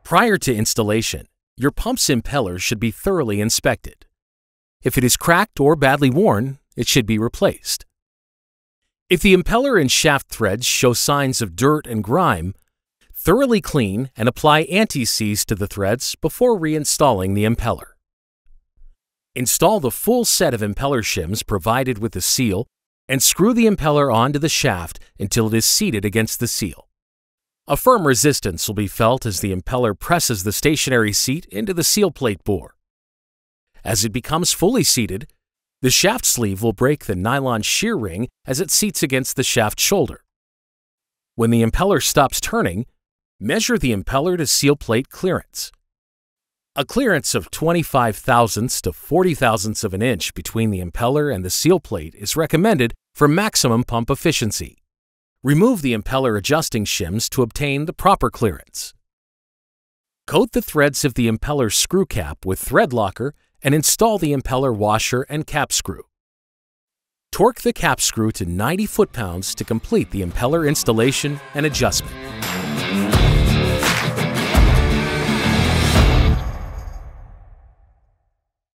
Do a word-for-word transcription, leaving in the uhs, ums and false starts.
Prior to installation, your pump's impeller should be thoroughly inspected. If it is cracked or badly worn, it should be replaced. If the impeller and shaft threads show signs of dirt and grime, thoroughly clean and apply anti-seize to the threads before reinstalling the impeller. Install the full set of impeller shims provided with the seal and screw the impeller onto the shaft until it is seated against the seal. A firm resistance will be felt as the impeller presses the stationary seat into the seal plate bore. As it becomes fully seated, the shaft sleeve will break the nylon shear ring as it seats against the shaft shoulder. When the impeller stops turning, measure the impeller to seal plate clearance. A clearance of twenty-five thousandths to forty thousandths of an inch between the impeller and the seal plate is recommended for maximum pump efficiency. Remove the impeller adjusting shims to obtain the proper clearance. Coat the threads of the impeller screw cap with thread locker and install the impeller washer and cap screw. Torque the cap screw to ninety foot-pounds to complete the impeller installation and adjustment.